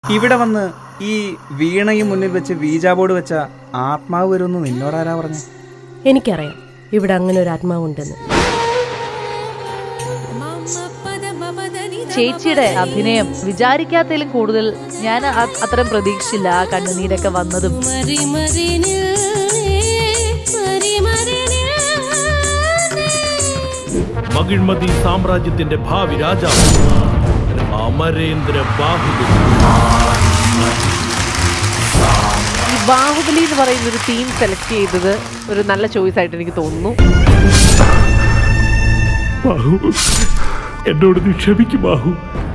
ഇവിടെ വന്ന് ഈ വീണയും മുന്നിൽ വെച്ച് വീജാ ബോർഡ് വെച്ച ആത്മാവ് വരുമെന്ന് നിന്നോടാരാ പറഞ്ഞു? എനിക്കറിയാം ഇവിടെ അങ്ങനെ ഒരു ആത്മാവുണ്ടെന്ന്. ചേച്ചിയുടെ അഭിനയം വിചാരിക്കാത്തതിലും കൂടുതൽ ഞാൻ അത്രയും പ്രതീക്ഷിച്ചില്ല. ആ കണ്ണുനീരൊക്കെ വന്നതും മകിഴ്മതി സാമ്രാജ്യത്തിന്റെ ഭാവി രാജാവ് അമരേന്ദ്ര ബാഹുബലി. ഈ ബാഹുബലി എന്ന് പറയുന്ന ഒരു തീം സെലക്ട് ചെയ്തത് ഒരു നല്ല ചോയ്സ് ആയിട്ട് എനിക്ക് തോന്നുന്നു. ബാഹു, എന്നോട് നീ ക്ഷമിക്കും ബാഹു.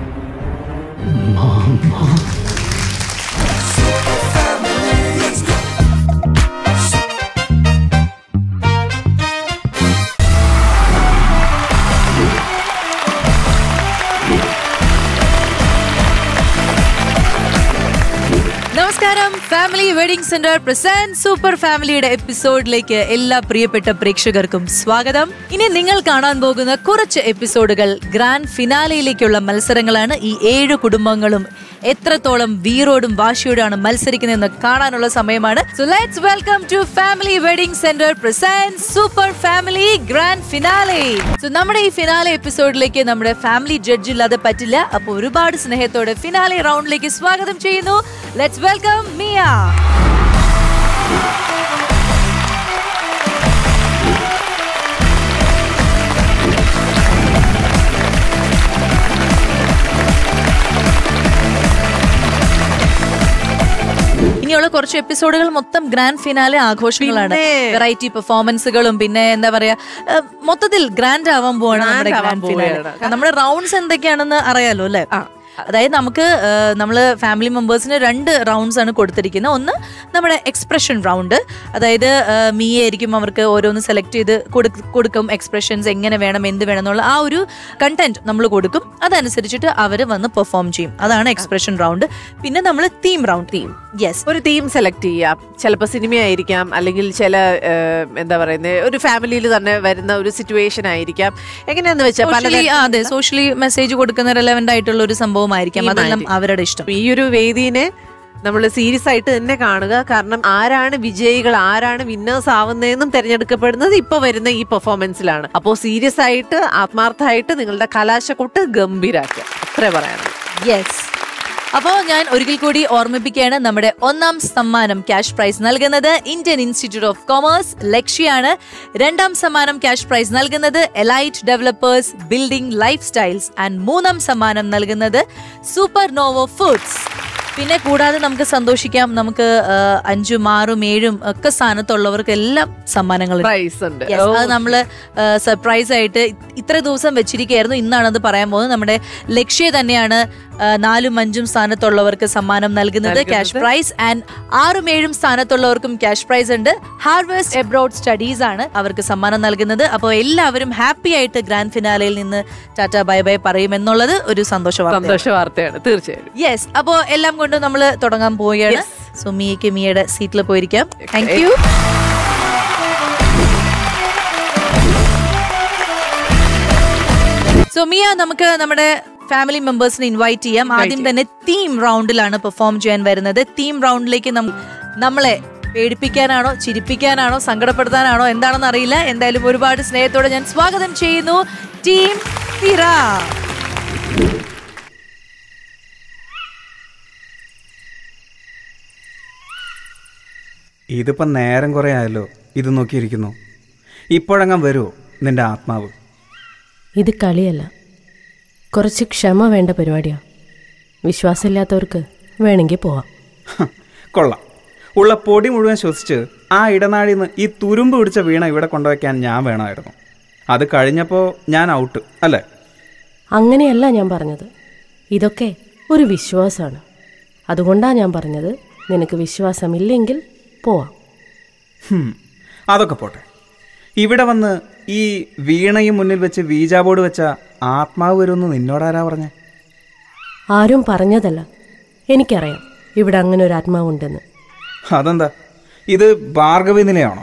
നമസ്കാരം. Family wedding centre present super ഫാമിലിയുടെ എപ്പിസോഡിലേക്ക് എല്ലാ പ്രിയപ്പെട്ട പ്രേക്ഷകർക്കും സ്വാഗതം. ഇനി നിങ്ങൾ കാണാൻ പോകുന്ന കുറച്ച് എപ്പിസോഡുകൾ ഗ്രാൻഡ് ഫിനാലയിലേക്കുള്ള മത്സരങ്ങളാണ്. ഈ 7 കുടുംബങ്ങളും എത്രത്തോളം വീറോടും വാശിയോടാണ് മത്സരിക്കുന്നതെന്ന് കാണാനുള്ള സമയമാണ്. So let's welcome to family wedding centre present super family grand finale. So നമ്മുടെ ഈ ഫിനാലെ എപ്പിസോഡിലേക്ക് നമ്മുടെ ഫാമിലി ജഡ്ജ് ഇല്ലാതെ പറ്റില്ല. അപ്പോൾ ഒരുപാട് സ്നേഹത്തോടെ ഫിനാലെ റൗണ്ടിലേക്ക് സ്വാഗതം ചെയ്യുന്നു. Let's welcome Mia. ഇനിയുള്ള കുറച്ച് എപ്പിസോഡുകൾ മൊത്തം ഗ്രാൻഡ് ഫിനാലെ ആഘോഷങ്ങളാണ്. വെറൈറ്റി പെർഫോമൻസുകളും പിന്നെ എന്താ പറയാ മൊത്തത്തിൽ ഗ്രാൻഡ് ആവാൻ പോവാണ് നമ്മുടെ ഗ്രാൻഡ് ഫിനാലെ. നമ്മുടെ റൗണ്ട്സ് എന്തൊക്കെയാണെന്ന് അറിയാലോ അല്ലെ? അതായത് നമുക്ക് നമ്മൾ ഫാമിലി മെമ്പേഴ്സിന് 2 റൗണ്ട്സ് ആണ് കൊടുത്തിരിക്കുന്നത്. ഒന്ന് നമ്മുടെ എക്സ്പ്രഷൻ റൗണ്ട്, അതായത് മീയായിരിക്കും അവർക്ക് ഓരോന്ന് സെലക്ട് ചെയ്ത് കൊടുക്കും. എക്സ്പ്രഷൻസ് എങ്ങനെ വേണം, എന്ത് വേണം എന്നുള്ള ആ ഒരു കണ്ടന്റ് നമ്മൾ കൊടുക്കും. അതനുസരിച്ചിട്ട് അവർ വന്ന് പെർഫോം ചെയ്യും. അതാണ് എക്സ്പ്രഷൻ റൗണ്ട്. പിന്നെ നമ്മൾ തീം റൗണ്ട്. ഒരു തീം സെലക്ട് ചെയ്യാം. ചിലപ്പോൾ സിനിമയായിരിക്കാം, അല്ലെങ്കിൽ ചില എന്താ പറയുന്നത് ഒരു ഫാമിലിയിൽ തന്നെ വരുന്ന ഒരു സിറ്റുവേഷൻ ആയിരിക്കാം. എങ്ങനെയാന്ന് വെച്ചാൽ സോഷ്യലി മെസ്സേജ് കൊടുക്കുന്ന റെലവന്റ് ആയിട്ടുള്ള ഒരു സംഭവം ആയിരിക്കാം. അതെല്ലാം അവരുടെ ഇഷ്ടം. ഈ ഒരു വേദിനെ നമ്മൾ സീരിയസ് ആയിട്ട് തന്നെ കാണുക. കാരണം ആരാണ് വിജയികൾ, ആരാണ് വിന്നേഴ്സ് ആവുന്നതെന്നും തിരഞ്ഞെടുക്കപ്പെടുന്നത് ഇപ്പൊ വരുന്ന ഈ പെർഫോമൻസിലാണ്. അപ്പോൾ സീരിയസ് ആയിട്ട് ആത്മാർത്ഥമായിട്ട് നിങ്ങളുടെ കലാശക്കൊട്ട് ഗംഭീരാക്കുക, അത്രേ പറയാനുള്ളൂ. യെസ്. അപ്പോൾ ഞാൻ ഒരിക്കൽ കൂടി ഓർമ്മിപ്പിക്കുകയാണ്, നമ്മുടെ 1ാം സമ്മാനം ക്യാഷ് പ്രൈസ് നൽകുന്നത് ഇന്ത്യൻ ഇൻസ്റ്റിറ്റ്യൂട്ട് ഓഫ് കൊമേഴ്സ് ലക്ഷ്യയാണ്. 2ാം സമ്മാനം ക്യാഷ് പ്രൈസ് നൽകുന്നത് elite developers building life styles and 3ാം സമ്മാനം നൽകുന്നത് സൂപ്പർ നോവോ ഫുഡ്സ്. പിന്നെ കൂടാതെ നമുക്ക് സന്തോഷിക്കാം, നമുക്ക് 5ഉം 6ഉം 7ഉം ഒക്കെ സ്ഥാനത്തുള്ളവർക്ക് എല്ലാം സമ്മാനങ്ങൾ ഉണ്ട്. അത് നമ്മള് സർപ്രൈസ് ആയിട്ട് ഇത്ര ദിവസം വെച്ചിരിക്കുകയായിരുന്നു. ഇന്നാണ് അത് പറയാൻ പോകുന്നത്. നമ്മുടെ ലക്ഷ്യ തന്നെയാണ് 4ഉം 5ഉം സ്ഥാനത്തുള്ളവർക്ക് സമ്മാനം നൽകുന്നത് ക്യാഷ് പ്രൈസ്. ആൻഡ് 6ഉം 7ഉം സ്ഥാനത്തുള്ളവർക്കും ക്യാഷ് പ്രൈസ് ഉണ്ട്. ഹാർവെസ്റ്റ് എബ്രോഡ് സ്റ്റഡീസ് ആണ് അവർക്ക് സമ്മാനം നൽകുന്നത്. അപ്പോൾ എല്ലാവരും ഹാപ്പി ആയിട്ട് ഗ്രാൻഡ് ഫിനാലയിൽ നിന്ന് ടാറ്റ ബൈ ബൈ പറയുമെന്നുള്ളത് ഒരു സന്തോഷ വാർത്തയാണ് തീർച്ചയായും. യെസ്. അപ്പോൾ എല്ലാം കൊണ്ട് നമ്മൾ തുടങ്ങാൻ പോവുകയാണ്. സോ മിയയ്ക്ക് മിയയുടെ സീറ്റിൽ പോയിരിക്കാം. Thank you. സോ മിയ, നമുക്ക് നമ്മുടെ ഫാമിലി മെമ്പേഴ്സിനെ ഇൻവൈറ്റ് ചെയ്യാം. ആദ്യം തന്നെ തീം റൗണ്ടിലാണ് പെർഫോം ചെയ്യാൻ വരുന്നത്. തീം റൗണ്ടിലേക്ക് നമ്മളെ പേടിപ്പിക്കാനാണോ, ചിരിപ്പിക്കാനാണോ, സങ്കടപ്പെടുത്താനാണോ എന്താണെന്ന് അറിയില്ല. എന്തായാലും ഒരുപാട് സ്നേഹത്തോടെ ഞാൻ സ്വാഗതം ചെയ്യുന്നു ടീം ഫിറ. ഇതിപ്പം നേരം കുറേ ആയല്ലോ ഇത് നോക്കിയിരിക്കുന്നു. ഇപ്പോഴങ്ങാൻ വരുമോ നിന്റെ ആത്മാവ്? ഇത് കളിയല്ല, കുറച്ച് ക്ഷമ വേണ്ട പരിപാടിയാണ്. വിശ്വാസമില്ലാത്തവർക്ക് വേണമെങ്കിൽ പോവാം. കൊള്ളാം. ഉള്ള പൊടി മുഴുവൻ ശ്വസിച്ച് ആ ഇടനാഴിന്ന് ഈ തുരുമ്പ് പിടിച്ച വീണ ഇവിടെ കൊണ്ടുവയ്ക്കാൻ ഞാൻ വേണമായിരുന്നു. അത് കഴിഞ്ഞപ്പോൾ ഞാൻ ഔട്ട് അല്ലേ? അങ്ങനെയല്ല ഞാൻ പറഞ്ഞത്. ഇതൊക്കെ ഒരു വിശ്വാസമാണ്. അതുകൊണ്ടാണ് ഞാൻ പറഞ്ഞത് നിനക്ക് വിശ്വാസമില്ലെങ്കിൽ പോവാം. അതൊക്കെ പോട്ടെ. ഇവിടെ വന്ന് ഈ വീണയും മുന്നിൽ വെച്ച് വീജാ ബോർഡ് വെച്ച ആത്മാവ് വരുമെന്ന് നിന്നോടാരാ പറഞ്ഞേ? ആരും പറഞ്ഞതല്ല, എനിക്കറിയാം ഇവിടെ അങ്ങനെ ഒരു ആത്മാവുണ്ടെന്ന്. അതെന്താ, ഇത് ഭാർഗവി നിലയാണോ?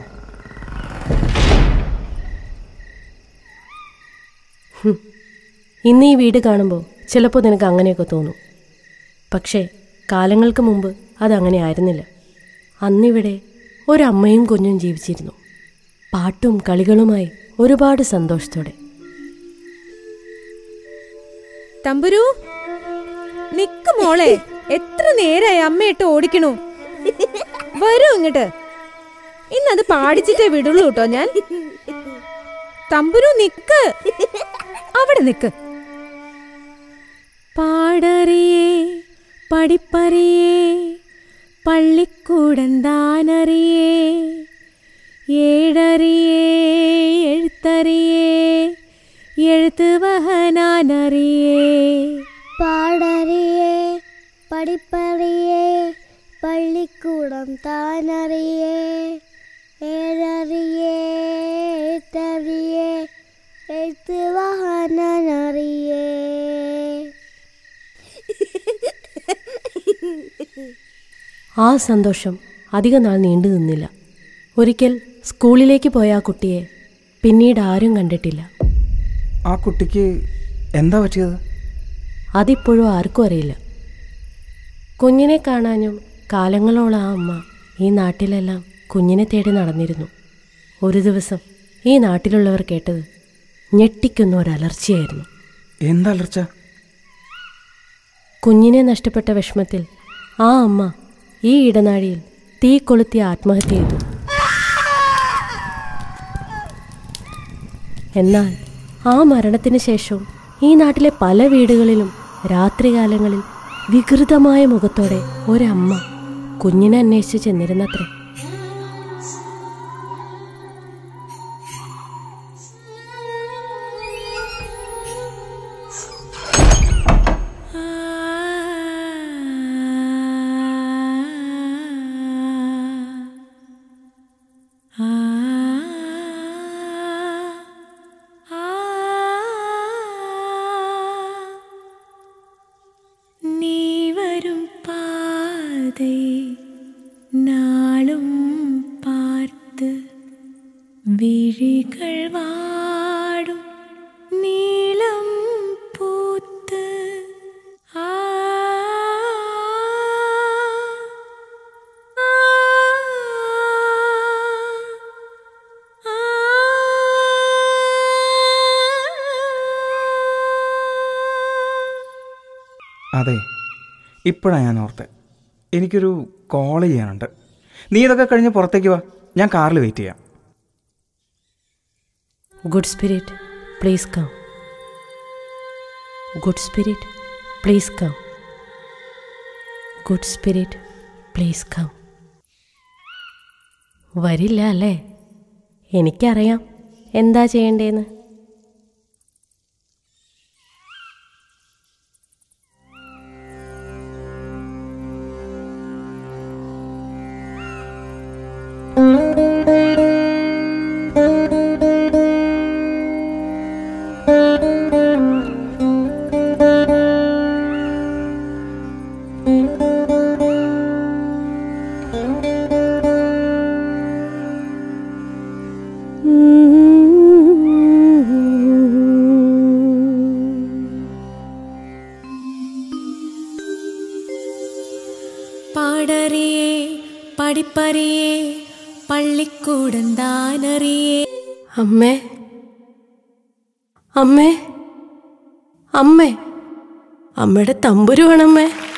ഇന്ന് ഈ വീട് കാണുമ്പോൾ ചിലപ്പോൾ നിനക്ക് അങ്ങനെയൊക്കെ തോന്നും. പക്ഷേ കാലങ്ങൾക്ക് മുമ്പ് അതങ്ങനെ ആയിരുന്നില്ല. അന്നിവിടെ ഒരമ്മയും കുഞ്ഞും ജീവിച്ചിരുന്നു, പാട്ടും കളികളുമായി ഒരുപാട് സന്തോഷത്തോടെ. തമ്പുരു, നിക്ക് മോളെ, എത്ര നേരായി അമ്മയിട്ട് ഓടിക്കണു. വരൂ ഇങ്ങോട്ട്, ഇന്നത് പാടിച്ചിട്ടേ വിടുള്ളൂ കേട്ടോ ഞാൻ. തമ്പുരു നിക്ക്, അവിടെ നിക്ക്. പാടറിയേ പഠിപ്പറിയേ പള്ളിക്കൂടന്താനറിയേ, ഏഴറിയേ എഴുത്തറിയേ എഴുത്ത് വഹനാനറിയേ. പാടറിയേ പഠിപ്പറിയേ പള്ളിക്കൂടം താനറിയേ, ഏഴറിയേ എഴുത്തറിയേ എഴുത്ത് വാഹനറിയേ. ആ സന്തോഷം അധിക നാൾ നീണ്ടു നിന്നില്ല. ഒരിക്കൽ സ്കൂളിലേക്ക് പോയ ആ കുട്ടിയെ പിന്നീട് ആരും കണ്ടിട്ടില്ല. ആ കുട്ടിക്ക് എന്താ പറ്റിയത്? അതിപ്പോഴും ആർക്കും അറിയില്ല. കുഞ്ഞിനെ കാണാനും കാലങ്ങളോളം ആ അമ്മ ഈ നാട്ടിലെല്ലാം കുഞ്ഞിനെ തേടി നടന്നിരുന്നു. ഒരു ദിവസം ഈ നാട്ടിലുള്ളവർ കേട്ടത് ഞെട്ടിക്കുന്ന ഒരലർച്ചയായിരുന്നു. എന്തലർച്ച? കുഞ്ഞിനെ നഷ്ടപ്പെട്ട വിഷമത്തിൽ ആ അമ്മ ഈ ഇടനാഴിയിൽ തീ കൊളുത്തി ആത്മഹത്യ ചെയ്തു. എന്നാൽ ആ മരണത്തിന് ശേഷവും ഈ നാട്ടിലെ പല വീടുകളിലും രാത്രികാലങ്ങളിൽ വികൃതമായ മുഖത്തോടെ ഒരമ്മ കുഞ്ഞിനെ അന്വേഷിച്ച് ചെന്നിരുന്നത്രേ. നാളും പാർത്ത് വിഴികൾ വാടും നീളം പൂത്ത് അതെ, ഇപ്പോഴാണ് ഞാൻ ഓർത്തെ. എനിക്കൊരു കോൾ ചെയ്യാനുണ്ട്. നീ ഇതൊക്കെ കഴിഞ്ഞ് പുറത്തേക്ക് വാ, ഞാൻ കാറിൽ വെയിറ്റ് ചെയ്യാം. Good spirit please come. Good spirit please come. Good spirit please come. വരില്ല അല്ലേ? എനിക്കറിയാം എന്താ ചെയ്യേണ്ടതെന്ന്. പാടറിയേ പഠിപ്പറിയേ പള്ളിക്കൂടന്താനറിയേ. അമ്മേ, അമ്മേ, അമ്മേ, അമ്മയുടെ തമ്പുരു വേണമ്മേ.